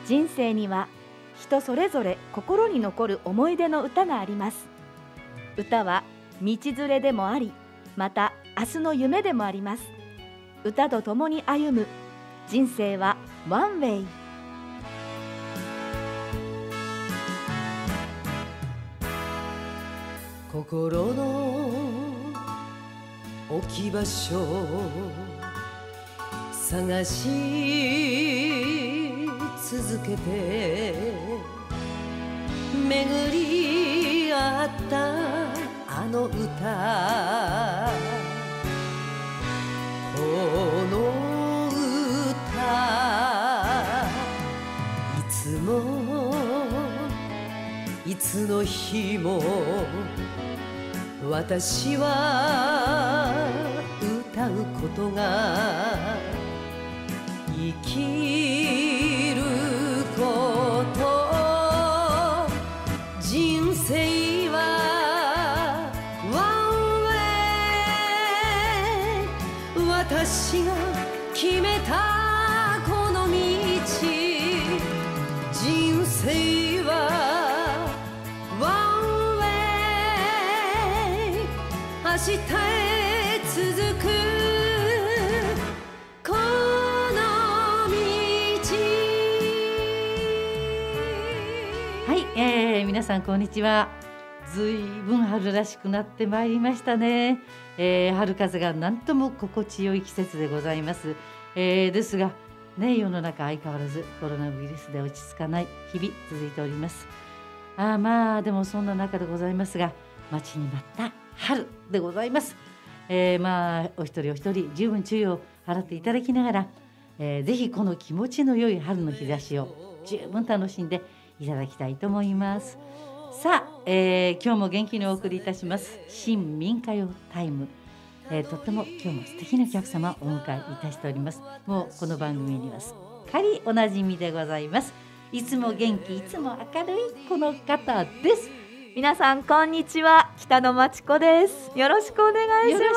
人生には人それぞれ心に残る思い出の歌があります。歌は道連れでもあり、また明日の夢でもあります。歌と共に歩む人生はワンウェイ。 心の置き場所探し続けて巡り合ったあの歌、この歌いつもいつの日も私は歌うことが生きること、人生はワンウェイ、私が決めたこの道、人生はワンウェイ、明日へ続くこの道。 はい、皆さんこんにちは。ずいぶん春らしくなってまいりましたね。春風がなんとも心地よい季節でございます。ですがね、世の中相変わらずコロナウイルスで落ち着かない日々続いております。まあでもそんな中でございますが、待ちに待った春でございます。まあお一人お一人十分注意を払っていただきながら、ぜひこの気持ちの良い春の日差しを十分楽しんでいただきたいと思います。さあ、今日も元気にお送りいたします新民歌謡タイム、とっても今日も素敵なお客様をお迎えいたしております。もうこの番組にはすっかりおなじみでございます。いつも元気いつも明るいこの方です。 皆さんこんにちは、北野真知子です。よろしくお願いします。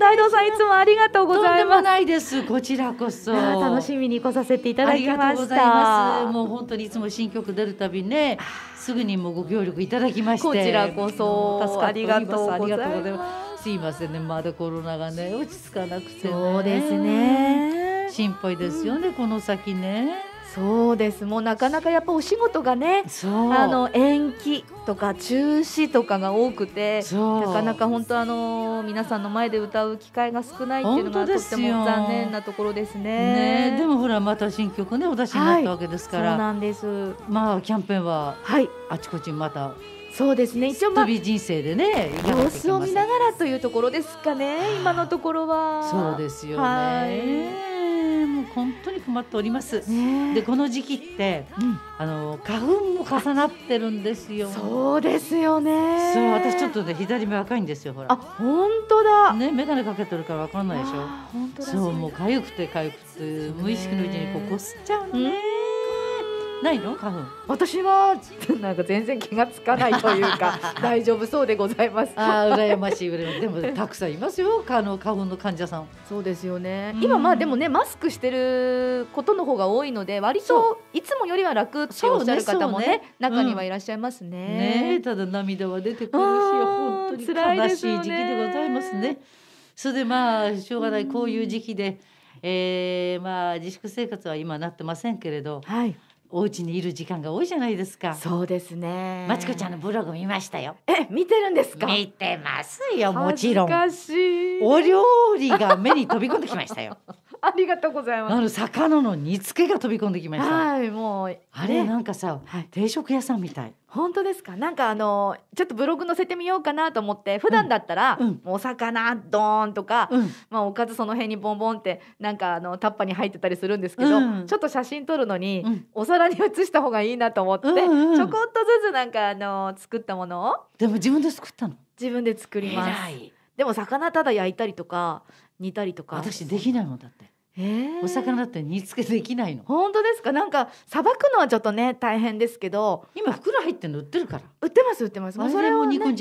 大道さんいつもありがとうございます。 とんでもないです。こちらこそ楽しみに来させていただきました。 ありがとうございます。もう本当にいつも新曲出るたびね、すぐにもご協力いただきまして、 こちらこそ助かっております。 ありがとうございます。 ありがとうございます。すいませんね、まだコロナがね落ち着かなくてね。 そうですね、 心配ですよね、この先ね。 そうです。もうなかなかやっぱお仕事がね、延期とか中止とかが多くて、なかなか本当皆さんの前で歌う機会が少ないっていうのがとっても残念なところですね。 でもほらまた新曲ねお出しになったわけですから、 そうなんです。 まあキャンペーンはあちこちまた、 そうですね、一応旅人生でね様子を見ながらというところですかね、今のところは。 そうですよね。もう本当に困っております。でこの時期って、花粉も重なってるんですよ。 そうですよね。 そう、私ちょっとね左目赤いんですよ。ほら。 本当だ。 ね、眼鏡かけてるからわかんないでしょ。 本当だ。 そう、もう痒くて無意識のうちにこすっちゃうのね。ないの花粉？ 私はなんか全然気がつかないというか大丈夫そうでございます。 羨ましい。でもたくさんいますよ、花粉の患者さん。 そうですよね。今でもねマスクしてることの方が多いので、割といつもよりは楽っておっしゃる方もね中にはいらっしゃいますね。 ただ涙は出てくるし、本当に悲しい時期でございますね。それでまあしょうがない、こういう時期で、まあ自粛生活は今なってませんけれど、お家にいる時間が多いじゃないですか。 そうですね。 まちこちゃんのブログ見ましたよ。 見てるんですか？ 見てますよ、もちろん。 恥ずかしい。 お料理が目に飛び込んできましたよ。 ありがとうございます。 魚の煮付けが飛び込んできました。 もうあれなんかさ、定食屋さんみたい。 本当ですか？なんかちょっとブログ載せてみようかなと思って、普段だったら、お魚ドーンとか、まあおかずその辺にボンボンってなんかタッパに入ってたりするんですけど、ちょっと写真撮るのに、お皿に写した方がいいなと思って、ちょこっとずつなんか作ったものを。 でも自分で作ったの？ 自分で作ります。でも魚ただ焼いたりとか煮たりとか。 私できないもんだって。お魚だって煮付けできないの。 本当ですか？なんかさばくのはちょっとね大変ですけど、 今袋入ってるの売ってるから。 売ってます。 もうそれも煮込んじゃう。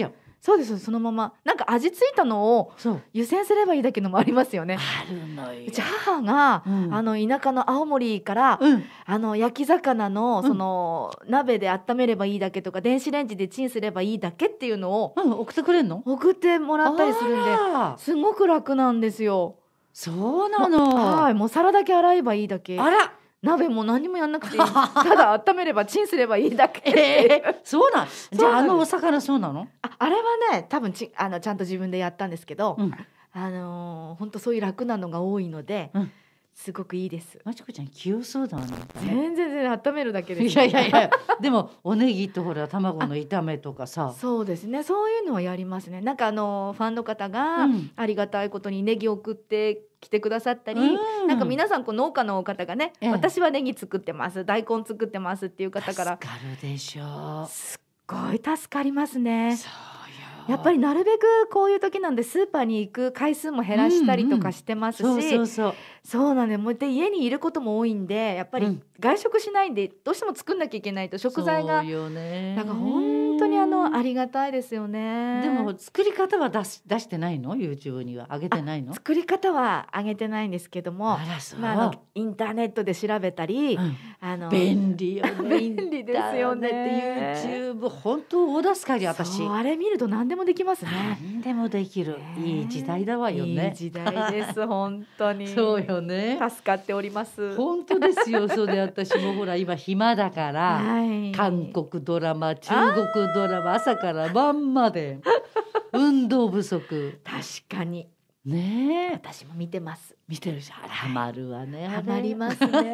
そうです、そのままなんか味付いたのを湯煎すればいいだけのもありますよね。 あるのよ。 うち母が、田舎の青森から、焼き魚のその、鍋で温めればいいだけとか電子レンジでチンすればいいだけっていうのを、 送ってくれんの？ 送ってもらったりするんですごく楽なんですよ。 そうなの。 はい、もう皿だけ洗えばいいだけ。 あら、 鍋も何もやんなくていいただ温めればチンすればいいだけ、 そうなん。じゃあお魚そうなの？ あれはね多分ちゃんと自分でやったんですけど、本当そういう楽なのが多いので、すごくいいです。 まちこちゃん器用そうだね。 全然温めるだけです。 いやでもおネギとほら卵の炒めとかさ。 そうですね、そういうのはやりますね。なんかファンの方がありがたいことにネギを送ってきてくださったり、なんか皆さん農家の方がね、私はネギ作ってます、大根作ってますっていう方から助かるでしょう。 すっごい助かりますね。 そうやっぱりなるべくこういう時なんでスーパーに行く回数も減らしたりとかしてますし、そうなんで、もうで家にいることも多いんで、やっぱり外食しないんでどうしても作んなきゃいけないと食材が、なんか本当にありがたいですよね。 でも作り方は出してないの？ YouTube には上げてないの？ 作り方は上げてないんですけども、インターネットで調べたり、 便利よね。 便利ですよね。 YouTube 本当大助かり。私あれ見ると何でもできますね。 何でもできる、いい時代だわよね。 いい時代です本当に。 そうよね。 助かっております。 本当ですよ。そうで、私もほら今暇だから、韓国ドラマ、中国ドラマ、朝から晩まで運動不足。 確かにねえ、 私も見てます。 見てるし、ハマるわね。 ハマりますね。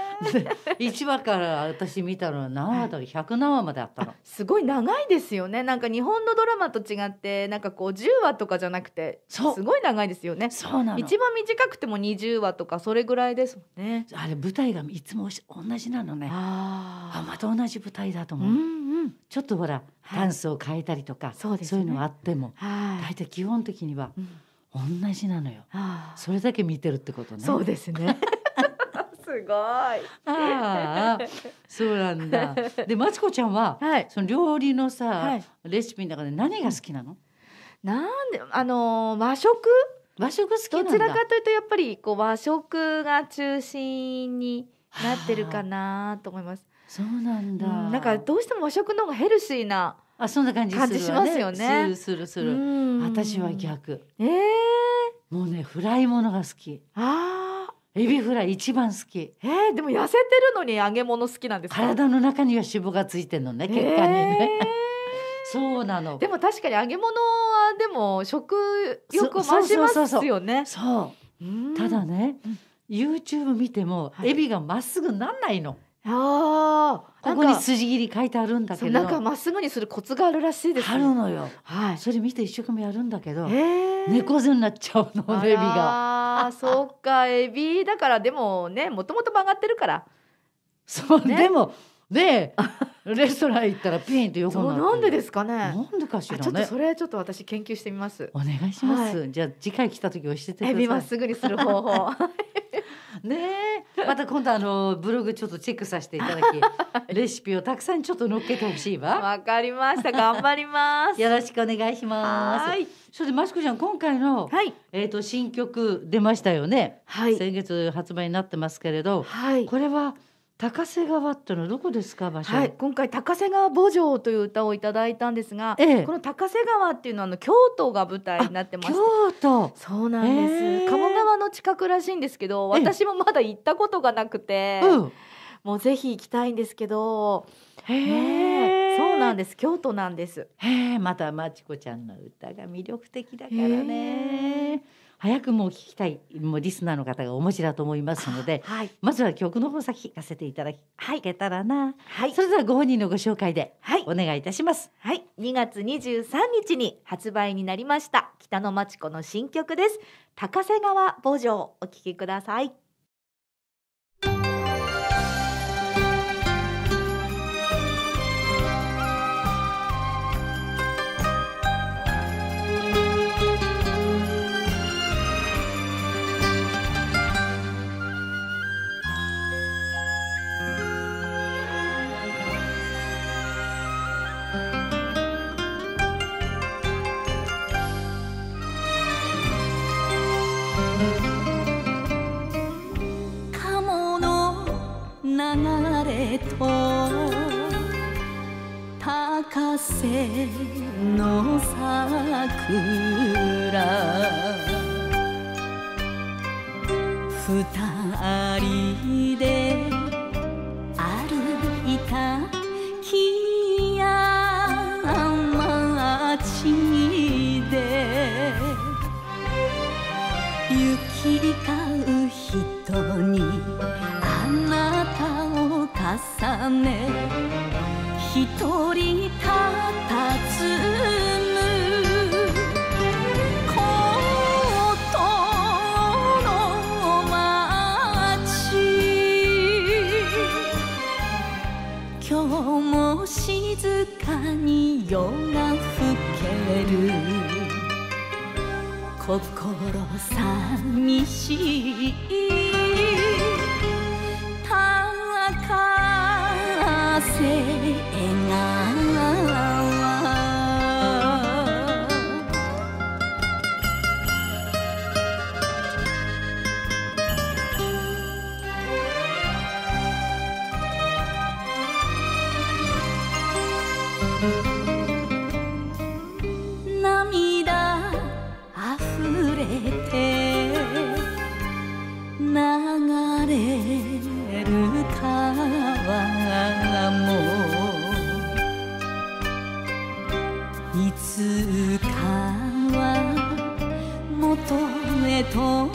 1話から私見たのは何話だろう、100何話まであったの。 すごい長いですよね。なんか日本のドラマと違ってなんかこう10話とかじゃなくてすごい長いですよね。 そうなの。 一番短くても20話とかそれぐらいですもんね。 あれ舞台がいつも同じなのね。また同じ舞台だと思う。ちょっとほらダンスを変えたりとか、そういうのはあっても大体基本的には同じなのよ。それだけ見てるってことね。 そうですね。すごい。 そうなんだ。で、まちこちゃんは、その料理のさ、レシピの中で何が好きなの？ なんで和食好きなんだ。どちらかというとやっぱりこう和食が中心になってるかなと思います。 そうなんだ。 なんかどうしても和食の方がヘルシーなそんな感じしますよね。 する。私は逆。もうね、フライものが好き。エビフライ一番好き。 でも痩せてるのに揚げ物好きなんですか？ 体の中には脂肪がついてるのね、血管にね。そうなの。 でも確かに揚げ物はでも食欲増しますよね。 そう。ただね、YouTube 見てもエビがまっすぐなんないの。ここに筋切り書いてあるんだけど、 なんかまっすぐにするコツがあるらしいですね。 あるのよ。それ見て一生懸命やるんだけど、猫背になっちゃうの、エビが。 そうか、エビだから。でもね、もともと曲がってるから。 そう、でもね、レストラン行ったらピンと横になってる。 なんでですかね。 なんでかしらね。 ちょっとそれ私研究してみます。 お願いします。じゃあ次回来た時教えてください。 エビまっすぐにする方法。 ねえ、また今度ブログちょっとチェックさせていただき、レシピをたくさんちょっと載っけてほしいわ。 わかりました。頑張ります。 よろしくお願いします。それでまちこちゃん、今回の、新曲出ましたよね。先月発売になってますけれど、これは高瀬川ってのはどこですか、場所？ 今回高瀬川慕情という歌をいただいたんですが、この高瀬川っていうのは京都が舞台になってまして。 京都。 そうなんです。鴨川の近くらしいんですけど、私もまだ行ったことがなくて、もうぜひ行きたいんですけど。そうなんです。京都なんです。 またまちこちゃんの歌が魅力的だからね。早くもう聞きたいリスナーの方がお持ちだと思いますので、まずは曲の方先聞かせていただけたらな。それではご本人のご紹介でお願いいたします。 2月23日に発売になりました北野真知子の新曲です。高瀬川慕情、お聴きください。 鴨の流れと高瀬の桜二人で歩いた木屋町で行き交う人にあなたを重ね一人たたずむ孤島の町今日も静かに夜が更ける心寂しい高瀬涙あふれて流れる川もいつかは元へと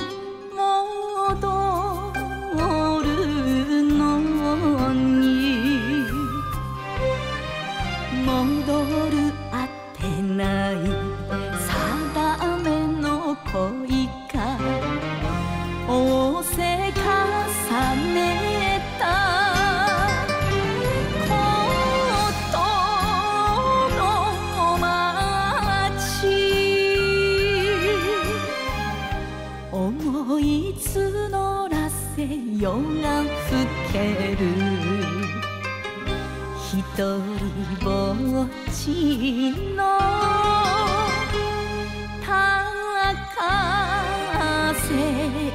戻るのに戻るあてない定めの恋か仰せ重ねた孤島の町思い募らせ夜が更ける一人ぼっちの高瀬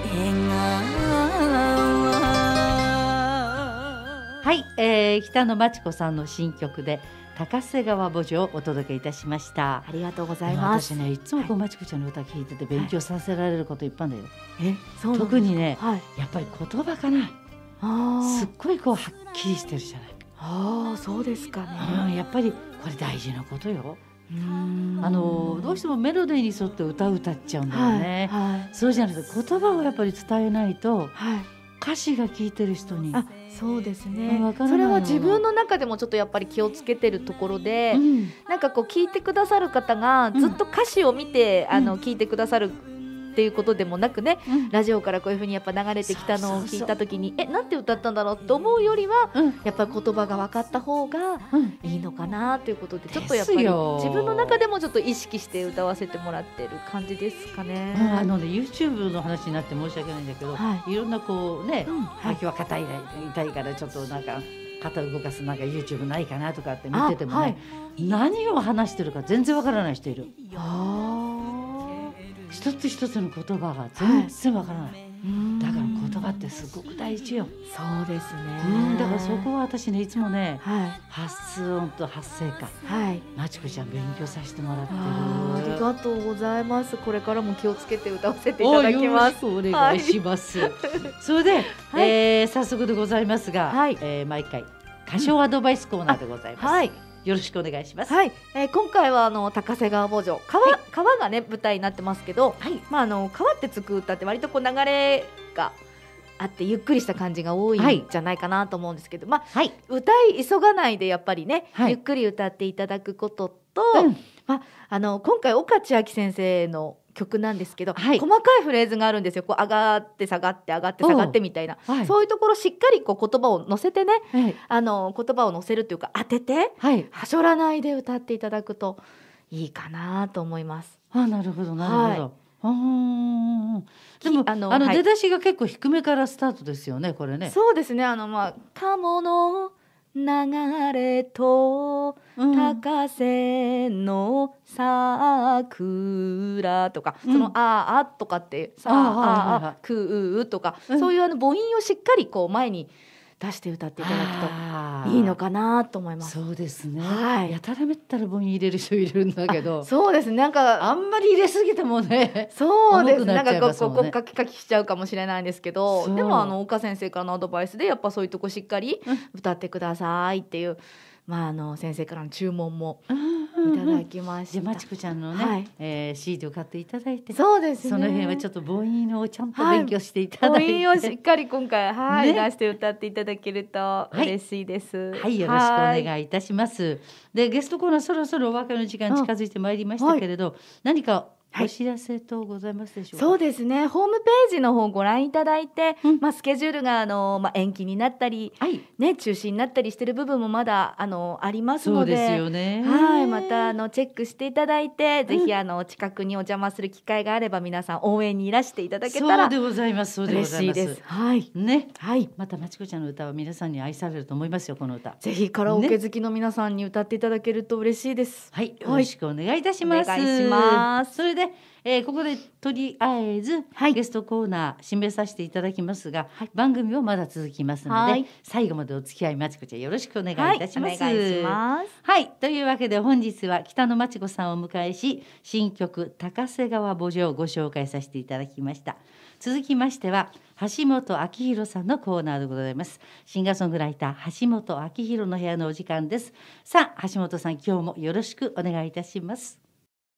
はい、北野真知子さんの新曲で高瀬川墓場をお届けいたしました。 ありがとうございます。 私ねいつもこう真知子ちゃんの歌聞いてて勉強させられることいっぱいあるんだよ。 そうなんですか。 特にね、 はい、 やっぱり言葉かな。すっごいこうはっきりしてるじゃない。 ああ、そうですかね。 やっぱりこれ大事なことよ。どうしてもメロディーに沿って歌っちゃうんだよね。そうじゃなくて言葉をやっぱり伝えないと、歌詞が聞いてる人に。 そうですね。それは自分の中でもちょっとやっぱり気をつけてるところで、なんかこう聞いてくださる方がずっと歌詞を見て聞いてくださるっていうことでもなくね、ラジオからこういうふうにやっぱ流れてきたのを聞いた時になんて歌ったんだろうと思うよりは、やっぱり言葉が分かった方がいいのかなということで、ちょっとやっぱり自分の中でもちょっと意識して歌わせてもらってる感じですかね。 YouTube の話になって申し訳ないんだけど、いろんなこうね、秋は肩痛いからちょっとなんか肩動かすなんか YouTube ないかなとかって見ててもね、何を話してるか全然わからない人いる。一つ一つの言葉が全然わからない。だから言葉ってすごく大事よ。 そうですね。 だからそこは私ねいつもね、発音と発声か、真知子ちゃん勉強させてもらってる。 ありがとうございます。これからも気をつけて歌わせていただきます。 お願いします。それで、早速でございますが、毎回歌唱アドバイスコーナーでございます。よろしくお願いします。 今回は高瀬川墓場、川がね舞台になってますけど、川ってつく歌って割とこう流れがあってゆっくりした感じが多いんじゃないかなと思うんですけど、歌い急がないでやっぱりね、ゆっくり歌っていただくことと、今回岡千秋先生の曲なんですけど、細かいフレーズがあるんですよ。こう上がって下がって上がって下がってみたいな、そういうところしっかりこう言葉を乗せてね、言葉を乗せるというか当てて、はしょらないで歌っていただくといいかなと思います。 なるほどなるほど。でも出だしが結構低めからスタートですよね、これね。 そうですね。鴨の流れと高瀬の桜とか、そのあとかってさあくとか、そういう母音をしっかりこう前に出して歌っていただくといいのかなと思います。 そうですね、 やたらめったら母音入れる人いるんだけどそうですね、なんかあんまり入れすぎてもねそうですね、なんかこうカキカキしちゃうかもしれないんですけど、でも岡先生からのアドバイスでやっぱそういうとこしっかり歌ってくださいっていう、先生からの注文もいただきました。 じゃあまちこちゃんのね、CD を買っていただいて、 そうですね、 その辺はちょっと母音をちゃんと勉強していただいて、 母音をしっかり今回、出して歌っていただけると嬉しいです。 よろしくお願いいたします。でゲストコーナーそろそろお別れの時間近づいてまいりましたけれど、何かお知らせ等ございますでしょうか。 そうですね、ホームページの方ご覧いただいて、スケジュールが延期になったり、中止になったりしている部分もまだありますので、 そうですよね、 またチェックしていただいて、ぜひ近くにお邪魔する機会があれば皆さん応援にいらしていただけたらそうでございます。そうでございます。 嬉しいです。 またまちこちゃんの歌は皆さんに愛されると思いますよ。この歌ぜひカラオケ好きの皆さんに歌っていただけると嬉しいです。 よろしくお願いいたします。 お願いします。 それでここでとりあえず、ゲストコーナー締めさせていただきますが、番組はまだ続きますので、最後までお付き合いまちこちゃんよろしくお願いいたします。 お願いします。 というわけで本日は北野まちこさんをお迎えし、新曲高瀬川慕情をご紹介させていただきました。続きましては橋本明弘さんのコーナーでございます。シンガーソングライター橋本明弘の部屋のお時間です。さあ橋本さん、今日もよろしくお願いいたします。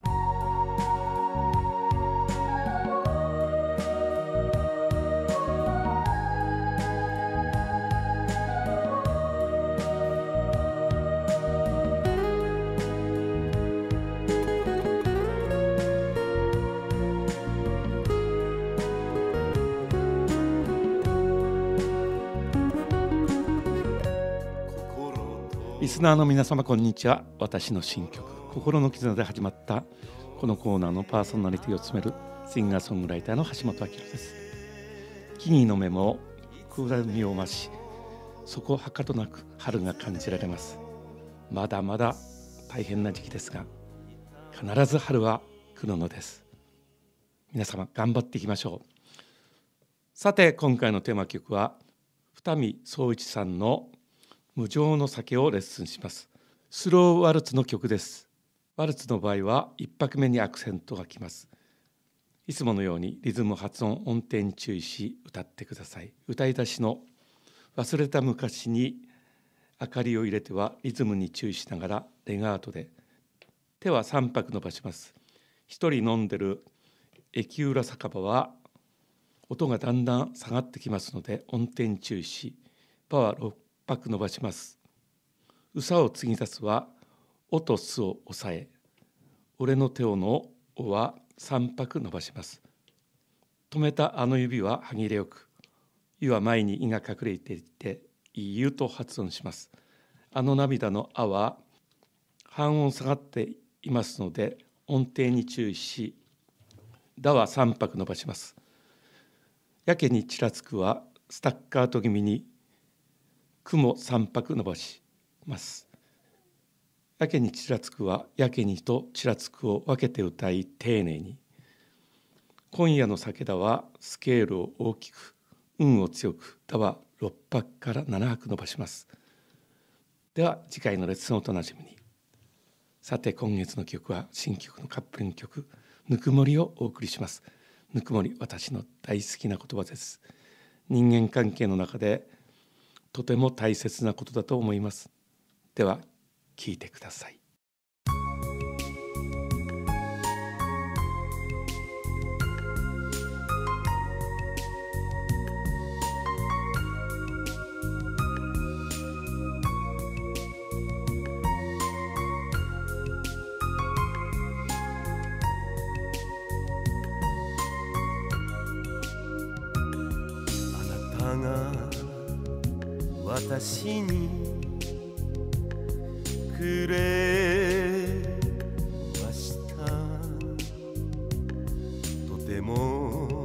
リスナーの皆様こんにちは。私の新曲心の絆で始まったこのコーナーのパーソナリティを務めるシンガーソングライターの橋本明です。木々の芽も空みを増し、そこはかとなく春が感じられます。まだまだ大変な時期ですが、必ず春は来るのです。皆様頑張っていきましょう。さて今回のテーマ曲は二見宗一さんの無常の酒をレッスンします。スローワルツの曲です。ワルツの場合は一拍目にアクセントがきます。いつものようにリズム、発音、音程に注意し歌ってください。歌い出しの忘れた昔に明かりを入れてはリズムに注意しながらレガートで手は3拍伸ばします。一人飲んでる駅裏酒場は音がだんだん下がってきますので音程に注意し、パは6拍伸ばします。うさを継ぎ足すはおとすを抑え、俺の手をのおは3拍伸ばします。止めたあの指は歯切れよく、ゆは前にいが隠れていていゆと発音します。あの涙のあは半音下がっていますので音程に注意し、だは3拍伸ばします。やけにちらつくはスタッカート気味にくも3拍伸ばします。やけにちらつくはやけにとちらつくを分けて歌い丁寧に。今夜の酒だはスケールを大きく、運を強く、だは6拍から7拍伸ばします。では次回のレッスンをお楽しみに。さて今月の曲は新曲のカップリング曲ぬくもりをお送りします。ぬくもり、私の大好きな言葉です。人間関係の中でとても大切なことだと思います。では聞いてください。 あなたが私にくれました。とても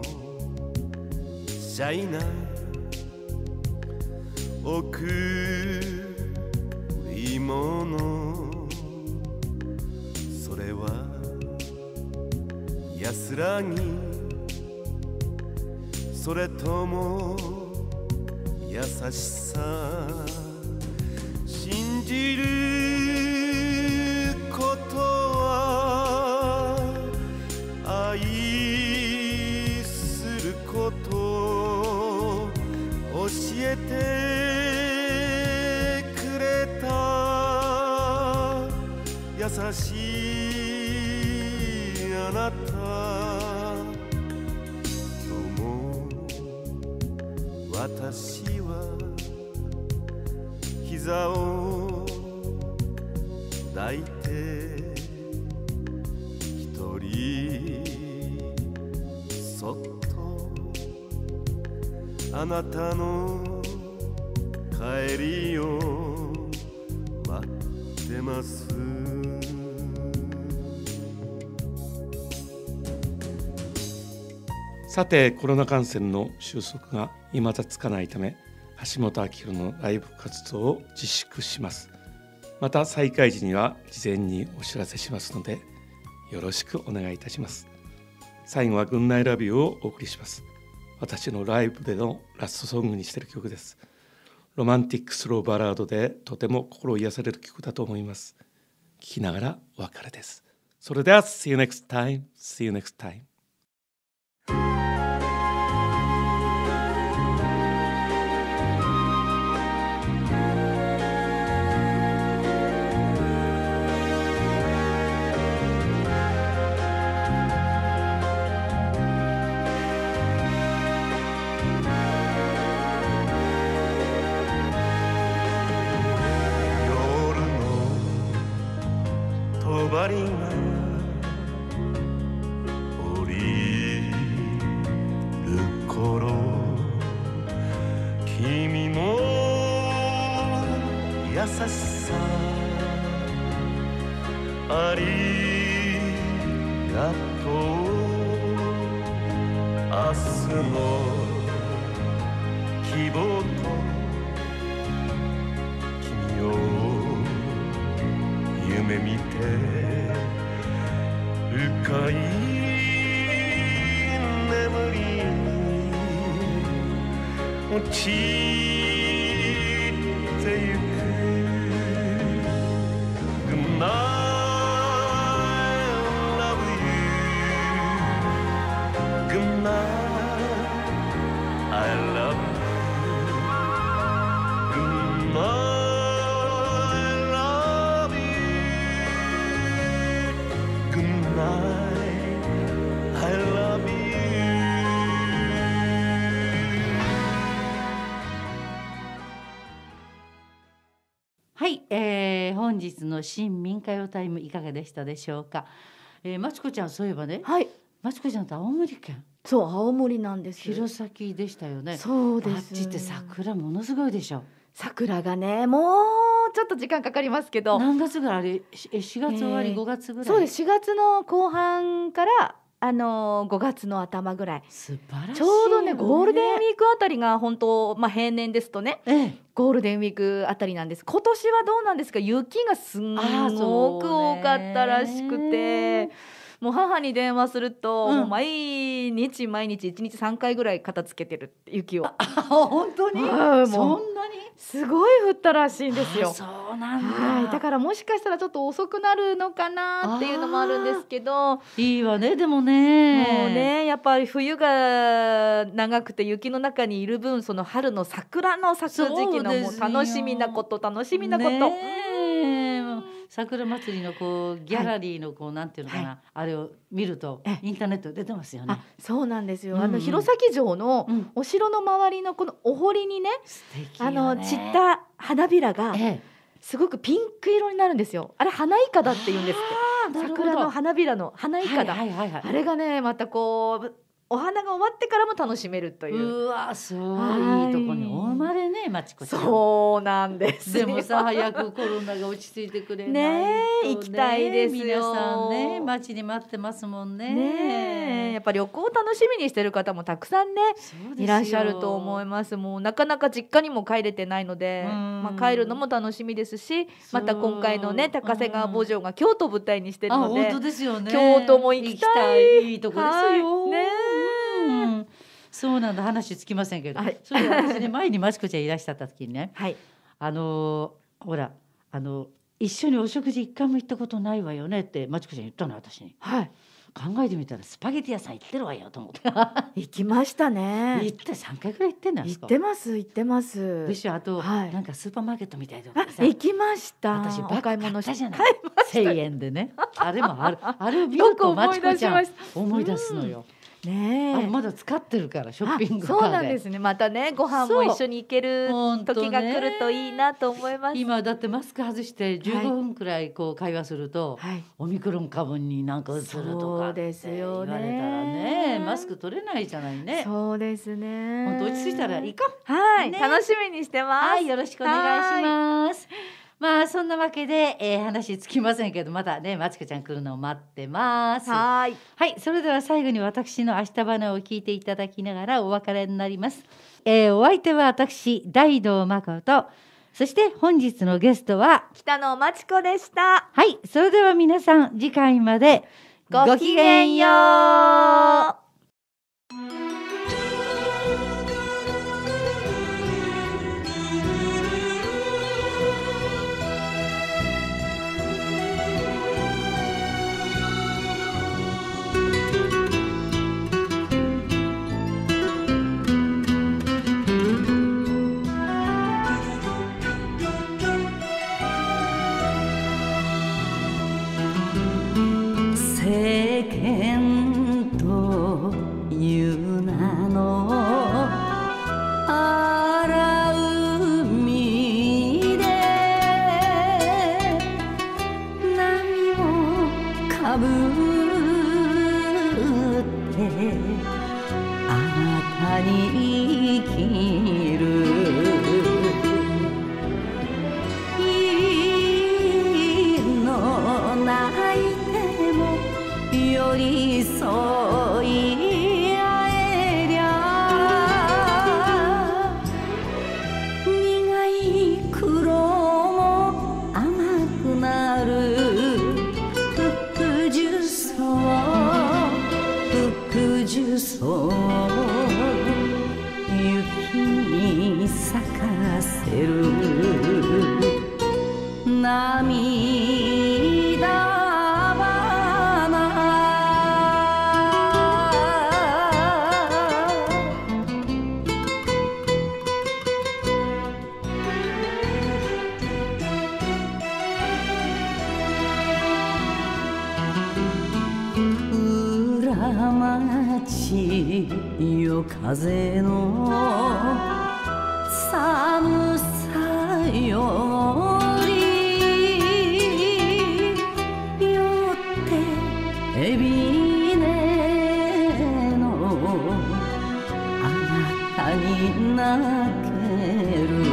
シャイな贈物、それは安らぎ、それとも優しさ、信じることは愛すること、教えてくれた優しいあなたとも、私は膝を抱いて一人そっとあなたの帰りを待ってます。 さて、コロナ感染の収束が未だつかないため、橋本明のライブ活動を自粛します。また再開時には事前にお知らせしますので、よろしくお願いいたします。最後はグンナイラビューをお送りします。私のライブでのラストソングにしている曲です。ロマンティックスローバラードでとても心癒される曲だと思います。聴きながらお別れです。それでは See you next time. See you next time. ばりが降りる頃、君も優しさありがとう。明日の希望と君を夢見て深い眠りに落ちてゆく。 Good night, love you. Good night, I love you. Good night. はい、本日の新民歌謡タイムいかがでしたでしょうか。まちこちゃん、そういえばね、 はい、 まちこちゃんと青森県、 そう、青森なんです。 弘前でしたよね。 そうです。 あっちって桜ものすごいでしょ。 桜がね、もうちょっと時間かかりますけど、 何月ぐらい、あれ4月終わり5月ぐらい。 そうです、4月の後半から5月の頭ぐらい。 素晴らしい、 ちょうどね、ゴールデンウィークあたりが本当、平年ですとね、ゴールデンウィークあたりなんです。今年はどうなんですか。雪がすんごく多かったらしくて、もう母に電話すると、もう毎日1日3回ぐらい片付けてるって、雪を。 本当に、そんなにすごい降ったらしいんですよ。 そうなんだ。 はい、だからもしかしたらちょっと遅くなるのかなっていうのもあるんですけど、 いいわね。でもね、 もうね、やっぱり冬が長くて雪の中にいる分、その春の桜の咲く時期のもう楽しみなこと、桜祭りのこうギャラリーのこう、なんていうのかな、あれを見るとインターネット出てますよね。そうなんですよ。弘前城のお城の周りのこのお堀にね、散った花びらがすごくピンク色になるんですよ。あれ花いかだって言うんですって。桜の花びらの花いかだ。あれがね、またこうお花が終わってからも楽しめるという。 うわ、そう、 はいいいとこにお生まれね、まちこちゃん。 そうなんですでもさ、早くコロナが落ち着いてくれないとねえ、行きたいですよ。 皆さんね、待ちに待ってますもんね。 ねえ、やっぱ旅行を楽しみにしてる方もたくさんねいらっしゃると思います。もうなかなか実家にも帰れてないので、帰るのも楽しみですし、また今回のね高瀬川牧場が京都を舞台にしてるので、 本当ですよね、 京都も行きたい。 いいとこですよ、 ね。 そうなんだ、話つきませんけど、 はい、 それ私ね前にまちこちゃんいらっしゃった時にね、 はい、 ほら一緒にお食事一回も行ったことないわよねってまちこちゃん言ったの、私に。 はい、 考えてみたらスパゲティ屋さん行ってるわよと思って行きましたね。 行って3回ぐらい行ってんだ。 行ってます行ってます。 でしょ。あと、 はい、 なんかスーパーマーケットみたいなとこさ、 行きました。 私バカ買ったじゃない、1000円でね。あれもあれ見るとまちこちゃん思い出すのよ。ねえ、まだ使ってるからショッピングカーで。 そうなんですね。またねご飯も一緒に行ける時が来るといいなと思います。 今だってマスク外して15分くらいこう会話すると、はい、オミクロン株になんかうつるとかって言われたらね、マスク取れないじゃないね。 そうですね。 本当落ち着いたら行こう。 はい、 ね、 楽しみにしてます。 はい、よろしくお願いします。まあそんなわけで、話つきませんけど、またねまちこちゃん来るのを待ってます。はい、それでは最後に私の明日花を聞いていただきながらお別れになります。お相手は私大道誠、そして本日のゲストは北野まちこでした。 はい、それでは皆さん次回までごきげんよう。 世間という名の荒海で波をかぶってあなたに生きる寄り添い合えりゃ苦い苦労も甘くなる福寿草福寿草雪に咲かせる涙夜風の寒さよりよって海老根のあなたに泣ける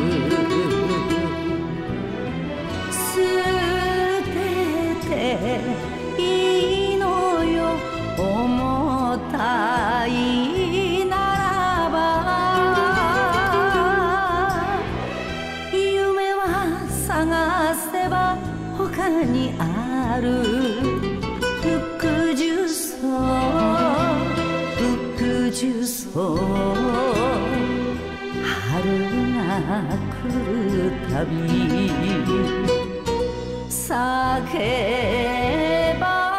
捨てていいのよ重たいならば夢は探せば他にある福寿草福寿草春が来るたび叫ば